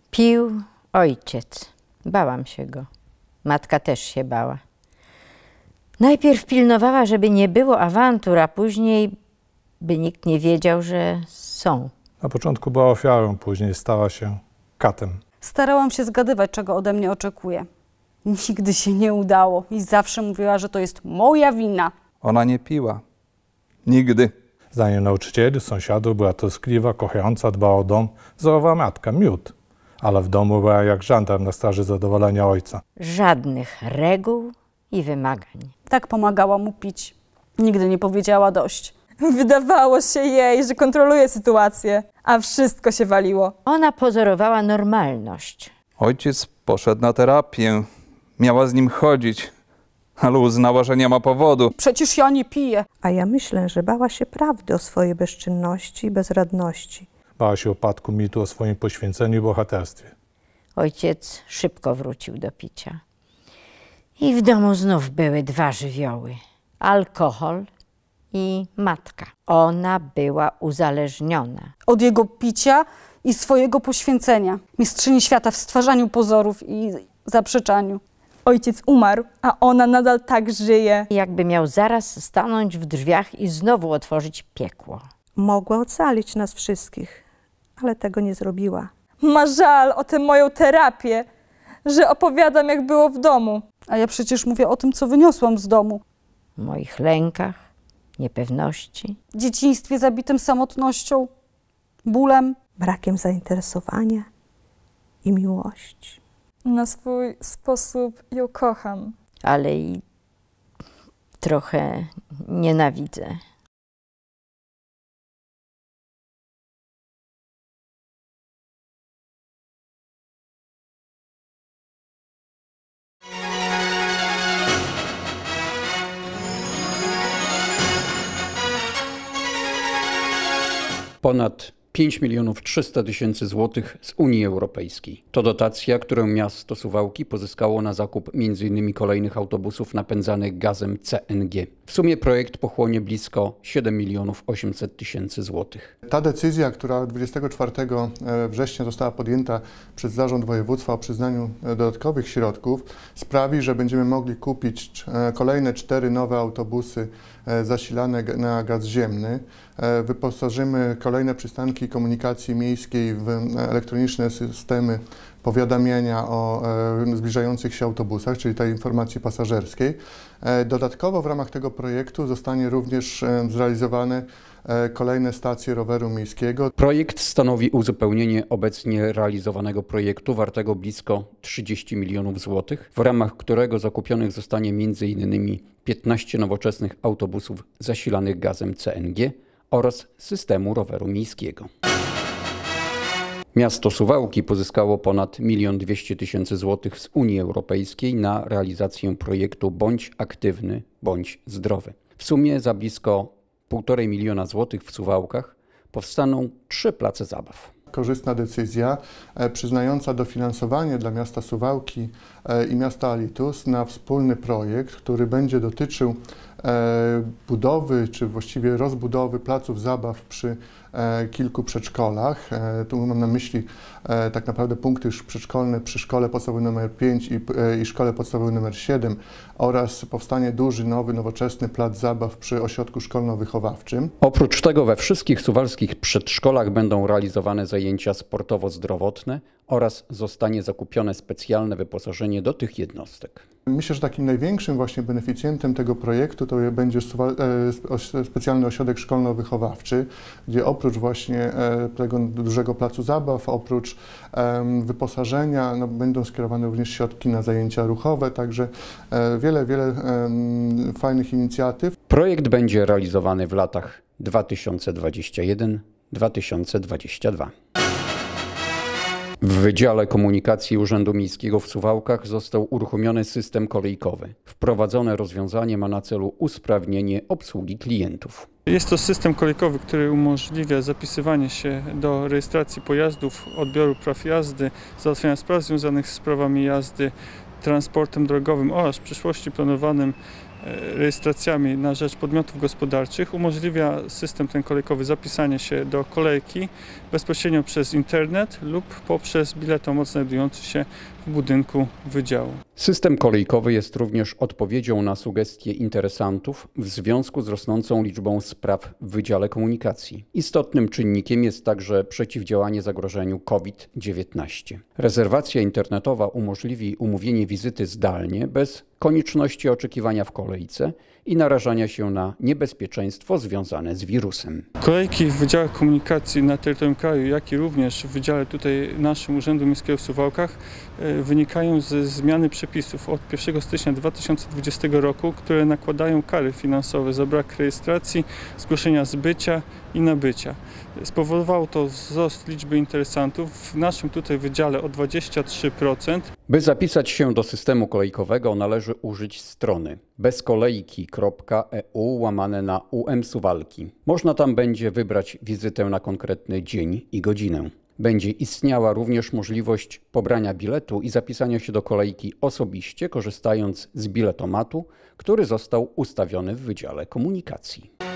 Pił ojciec. Bałam się go. Matka też się bała. Najpierw pilnowała, żeby nie było awantur, a później, by nikt nie wiedział, że są. Na początku była ofiarą, później stała się katem. Starałam się zgadywać, czego ode mnie oczekuje. Nigdy się nie udało i zawsze mówiła, że to jest moja wina. Ona nie piła. Nigdy. Zdaniem nauczycieli, sąsiadów była troskliwa, kochająca, dbała o dom, wzorowa matka, miód. Ale w domu była jak żandarm na straży zadowolenia ojca. Żadnych reguł i wymagań. Tak pomagała mu pić. Nigdy nie powiedziała dość. Wydawało się jej, że kontroluje sytuację, a wszystko się waliło. Ona pozorowała normalność. Ojciec poszedł na terapię. Miała z nim chodzić, ale uznała, że nie ma powodu. Przecież ja nie piję. A ja myślę, że bała się prawdy o swojej bezczynności i bezradności. Bała się upadku mitu o swoim poświęceniu i bohaterstwie. Ojciec szybko wrócił do picia. I w domu znów były dwa żywioły. Alkohol i matka. Ona była uzależniona. Od jego picia i swojego poświęcenia. Mistrzyni świata w stwarzaniu pozorów i zaprzeczaniu. Ojciec umarł, a ona nadal tak żyje. Jakby miał zaraz stanąć w drzwiach i znowu otworzyć piekło. Mogła ocalić nas wszystkich, ale tego nie zrobiła. Ma żal o tę moją terapię, że opowiadam, jak było w domu. A ja przecież mówię o tym, co wyniosłam z domu. W moich lękach, niepewności. Dzieciństwie zabitym samotnością, bólem. Brakiem zainteresowania i miłości. Na swój sposób ją kocham. Ale i trochę nienawidzę. Ponad 5 300 000 złotych z Unii Europejskiej. To dotacja, którą miasto Suwałki pozyskało na zakup m.in. kolejnych autobusów napędzanych gazem CNG. W sumie projekt pochłonie blisko 7 800 000 złotych. Ta decyzja, która 24 września została podjęta przez Zarząd Województwa o przyznaniu dodatkowych środków, sprawi, że będziemy mogli kupić kolejne 4 nowe autobusy zasilane na gaz ziemny. Wyposażymy kolejne przystanki komunikacji miejskiej w elektroniczne systemy powiadamiania o zbliżających się autobusach, czyli tej informacji pasażerskiej. Dodatkowo w ramach tego projektu zostanie również zrealizowane kolejne stacje roweru miejskiego. Projekt stanowi uzupełnienie obecnie realizowanego projektu wartego blisko 30 milionów złotych, w ramach którego zakupionych zostanie m.in. 15 nowoczesnych autobusów zasilanych gazem CNG oraz systemu roweru miejskiego. Miasto Suwałki pozyskało ponad 1 200 000 złotych z Unii Europejskiej na realizację projektu Bądź aktywny, bądź zdrowy. W sumie za blisko 1,5 miliona złotych w Suwałkach powstaną 3 place zabaw. Korzystna decyzja przyznająca dofinansowanie dla miasta Suwałki i miasta Alitus na wspólny projekt, który będzie dotyczył budowy, czy właściwie rozbudowy placów zabaw przy kilku przedszkolach. Tu mam na myśli tak naprawdę punkty przedszkolne przy szkole podstawowej nr 5 i szkole podstawowej nr 7 oraz powstanie duży, nowy, nowoczesny plac zabaw przy ośrodku szkolno-wychowawczym. Oprócz tego we wszystkich suwalskich przedszkolach będą realizowane zajęcia sportowo-zdrowotne oraz zostanie zakupione specjalne wyposażenie do tych jednostek. Myślę, że takim największym właśnie beneficjentem tego projektu to będzie specjalny ośrodek szkolno-wychowawczy, gdzie oprócz właśnie tego dużego placu zabaw, oprócz wyposażenia będą skierowane również środki na zajęcia ruchowe, także wiele fajnych inicjatyw. Projekt będzie realizowany w latach 2021-2022. W Wydziale Komunikacji Urzędu Miejskiego w Suwałkach został uruchomiony system kolejkowy. Wprowadzone rozwiązanie ma na celu usprawnienie obsługi klientów. Jest to system kolejkowy, który umożliwia zapisywanie się do rejestracji pojazdów, odbioru praw jazdy, załatwiania spraw związanych z prawami jazdy, transportem drogowym oraz w przyszłości planowanym rejestracjami na rzecz podmiotów gospodarczych umożliwia system ten kolejkowy zapisanie się do kolejki bezpośrednio przez internet lub poprzez biletomat znajdujący się w budynku wydziału. System kolejkowy jest również odpowiedzią na sugestie interesantów w związku z rosnącą liczbą spraw w Wydziale Komunikacji. Istotnym czynnikiem jest także przeciwdziałanie zagrożeniu COVID-19. Rezerwacja internetowa umożliwi umówienie wizyty zdalnie bez konieczności oczekiwania w kolejce i narażania się na niebezpieczeństwo związane z wirusem. Kolejki w Wydziałach Komunikacji na terytorium kraju, jak i również w Wydziale tutaj naszym Urzędu Miejskiego w Suwałkach wynikają ze zmiany przepisów od 1 stycznia 2020 roku, które nakładają kary finansowe za brak rejestracji, zgłoszenia zbycia i nabycia. Spowodowało to wzrost liczby interesantów w naszym tutaj wydziale o 23%. By zapisać się do systemu kolejkowego, należy użyć strony bezkolejki.eu/UM Suwałki. Można tam będzie wybrać wizytę na konkretny dzień i godzinę. Będzie istniała również możliwość pobrania biletu i zapisania się do kolejki osobiście, korzystając z biletomatu, który został ustawiony w Wydziale Komunikacji.